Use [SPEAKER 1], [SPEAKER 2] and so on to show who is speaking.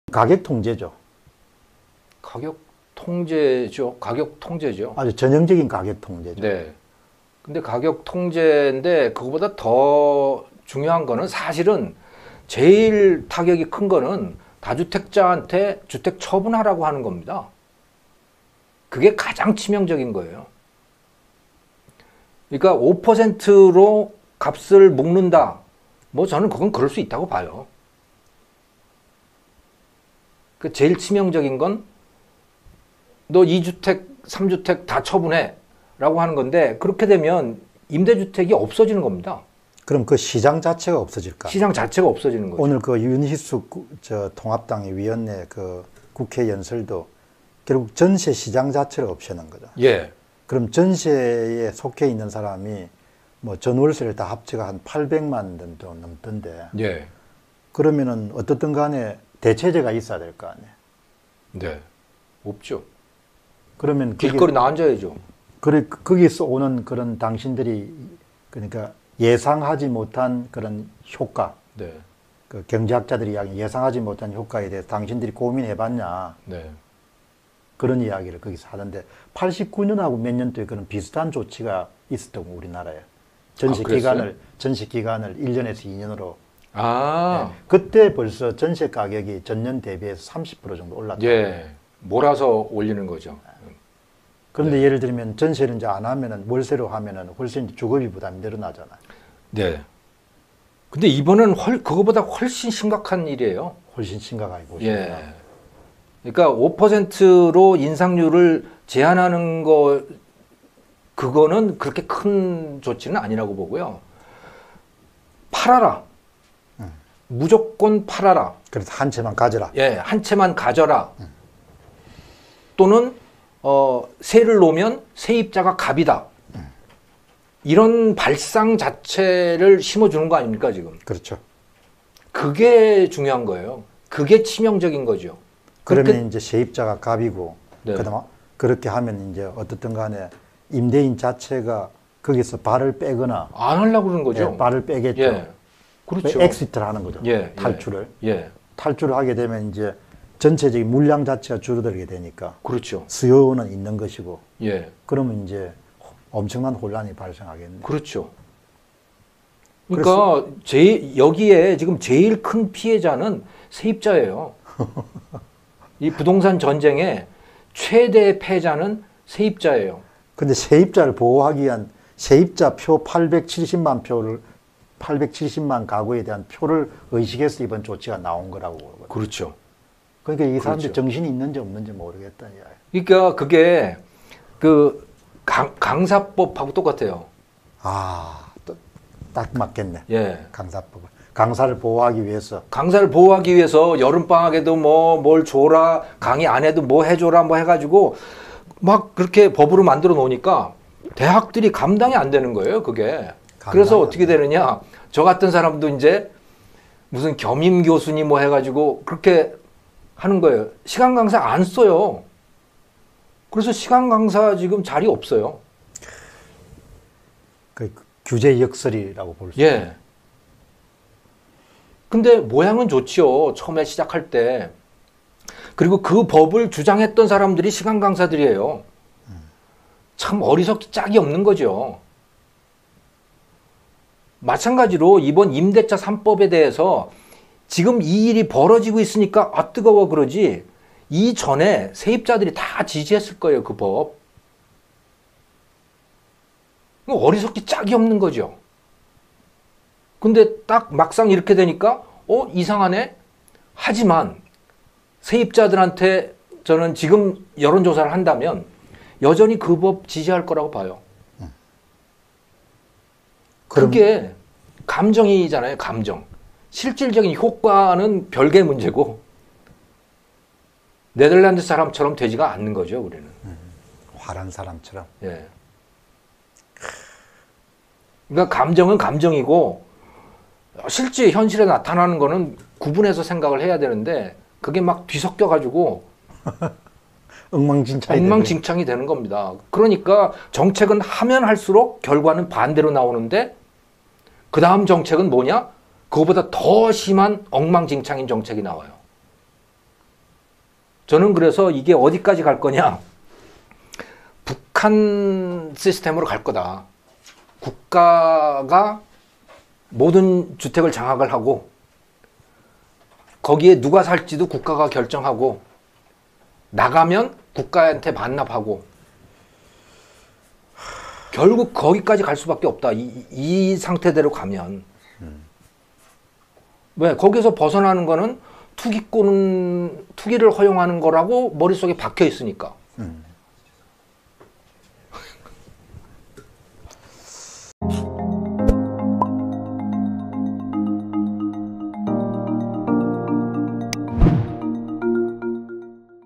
[SPEAKER 1] 가격 통제죠.
[SPEAKER 2] 가격 통제죠. 가격 통제죠.
[SPEAKER 1] 아주 전형적인 가격 통제죠.
[SPEAKER 2] 네. 근데 가격 통제인데 그거보다 더 중요한 거는 사실은 제일 타격이 큰 거는 다주택자한테 주택 처분하라고 하는 겁니다. 그게 가장 치명적인 거예요. 그러니까 5%로 값을 묶는다. 뭐 저는 그건 그럴 수 있다고 봐요. 그 제일 치명적인 건 너 2주택, 3주택 다 처분해 라고 하는 건데 그렇게 되면 임대주택이 없어지는 겁니다.
[SPEAKER 1] 그럼 그 시장 자체가 없어질까?
[SPEAKER 2] 시장 자체가 없어지는 거죠.
[SPEAKER 1] 오늘 그 윤희숙 통합당의 위원회 그 국회 연설도 결국 전세 시장 자체를 없애는 거죠.
[SPEAKER 2] 예.
[SPEAKER 1] 그럼 전세에 속해 있는 사람이 뭐 전월세를 다 합쳐가 한 800만 정도 넘던데.
[SPEAKER 2] 예.
[SPEAKER 1] 그러면은 어떻든 간에 대체제가 있어야 될 거 아니에요.
[SPEAKER 2] 네. 없죠.
[SPEAKER 1] 그러면
[SPEAKER 2] 길거리 나앉아야죠.
[SPEAKER 1] 그래, 거기서 오는 그런 당신들이 그러니까 예상하지 못한 그런 효과.
[SPEAKER 2] 네.
[SPEAKER 1] 그 경제학자들이 이야기 예상하지 못한 효과에 대해서 당신들이 고민해봤냐.
[SPEAKER 2] 네.
[SPEAKER 1] 그런 이야기를 거기서 하던데 89년하고 몇 년도에 그런 비슷한 조치가 있었다고 우리나라에. 전세 기간을 1년에서 2년으로.
[SPEAKER 2] 아.
[SPEAKER 1] 네. 그때 벌써 전세 가격이 전년 대비해서 30% 정도 올랐다.
[SPEAKER 2] 예. 몰아서 올리는 거죠.
[SPEAKER 1] 그런데
[SPEAKER 2] 네.
[SPEAKER 1] 예를 들면 전세를 이제 안 하면은 월세로 하면은 훨씬 주거비 부담이 늘어나잖아요.
[SPEAKER 2] 네. 근데 이번은 그거보다 훨씬 심각한 일이에요.
[SPEAKER 1] 훨씬 심각하게 보시면.
[SPEAKER 2] 예. 그러니까 5%로 인상률을 제한하는 거, 그거는 그렇게 큰 조치는 아니라고 보고요. 팔아라. 무조건 팔아라.
[SPEAKER 1] 그래서 한 채만 가져라.
[SPEAKER 2] 예, 한 채만 가져라. 또는 세를 놓으면 세입자가 갑이다. 이런 발상 자체를 심어주는 거 아닙니까 지금?
[SPEAKER 1] 그렇죠.
[SPEAKER 2] 그게 중요한 거예요. 그게 치명적인 거죠.
[SPEAKER 1] 그러면 이제 세입자가 갑이고,
[SPEAKER 2] 네.
[SPEAKER 1] 그다음 그렇게 하면 이제 어떻든 간에 임대인 자체가 거기서 발을 빼거나
[SPEAKER 2] 안 하려고 그러는 거죠.
[SPEAKER 1] 예, 발을 빼겠죠.
[SPEAKER 2] 예. 그렇죠.
[SPEAKER 1] 엑시트를 하는 거죠.
[SPEAKER 2] 예,
[SPEAKER 1] 탈출을.
[SPEAKER 2] 예.
[SPEAKER 1] 탈출을 하게 되면 이제 전체적인 물량 자체가 줄어들게 되니까
[SPEAKER 2] 그렇죠.
[SPEAKER 1] 수요는 있는 것이고,
[SPEAKER 2] 예.
[SPEAKER 1] 그러면 이제 엄청난 혼란이 발생하겠네요.
[SPEAKER 2] 그렇죠. 그러니까 여기에 지금 제일 큰 피해자는 세입자예요. 이 부동산 전쟁의 최대 패자는 세입자예요.
[SPEAKER 1] 근데 세입자를 보호하기 위한 세입자 표 870만 가구에 대한 표를 의식해서 이번 조치가 나온 거라고 보거든요.
[SPEAKER 2] 그렇죠.
[SPEAKER 1] 그러니까 이 사람들
[SPEAKER 2] 그렇죠.
[SPEAKER 1] 정신이 있는지 없는지 모르겠다는 이야기.
[SPEAKER 2] 그러니까 그게 그 강사법하고 똑같아요.
[SPEAKER 1] 아, 딱 맞겠네.
[SPEAKER 2] 예.
[SPEAKER 1] 강사법을. 강사를 보호하기 위해서.
[SPEAKER 2] 강사를 보호하기 위해서 여름방학에도 뭘 줘라, 강의 안 해도 뭐 해줘라, 뭐 해가지고 막 그렇게 법으로 만들어 놓으니까 대학들이 감당이 안 되는 거예요, 그게. 그래서 어떻게 되느냐. 저 같은 사람도 이제 무슨 겸임 교수님 뭐 해가지고 그렇게 하는 거예요. 시간 강사 안 써요. 그래서 시간 강사 지금 자리 없어요.
[SPEAKER 1] 그 규제 역설이라고 볼 수
[SPEAKER 2] 예.
[SPEAKER 1] 있어요.
[SPEAKER 2] 근데 모양은 좋지요. 처음에 시작할 때. 그리고 그 법을 주장했던 사람들이 시간 강사들이에요. 참 어리석기 짝이 없는 거죠. 마찬가지로 이번 임대차 3법에 대해서 지금 이 일이 벌어지고 있으니까 아 뜨거워 그러지 이전에 세입자들이 다 지지했을 거예요. 그 법. 어리석기 짝이 없는 거죠. 근데 딱 막상 이렇게 되니까 이상하네. 하지만 세입자들한테 저는 지금 여론조사를 한다면 여전히 그 법 지지할 거라고 봐요. 그게 감정이잖아요. 감정. 실질적인 효과는 별개의 문제고 네덜란드 사람처럼 되지가 않는 거죠. 우리는.
[SPEAKER 1] 화난 사람처럼.
[SPEAKER 2] 예. 그러니까 감정은 감정이고 실제 현실에 나타나는 거는 구분해서 생각을 해야 되는데 그게 막 뒤섞여 가지고 엉망진창이 되는 겁니다. 그러니까 정책은 하면 할수록 결과는 반대로 나오는데 그 다음 정책은 뭐냐? 그거보다 더 심한 엉망진창인 정책이 나와요. 저는 그래서 이게 어디까지 갈 거냐. 북한 시스템으로 갈 거다. 국가가 모든 주택을 장악을 하고 거기에 누가 살지도 국가가 결정하고 나가면 국가한테 반납하고 결국 거기까지 갈 수밖에 없다. 이 상태대로 가면. 왜? 거기서 벗어나는 거는 투기를 허용하는 거라고 머릿속에 박혀 있으니까.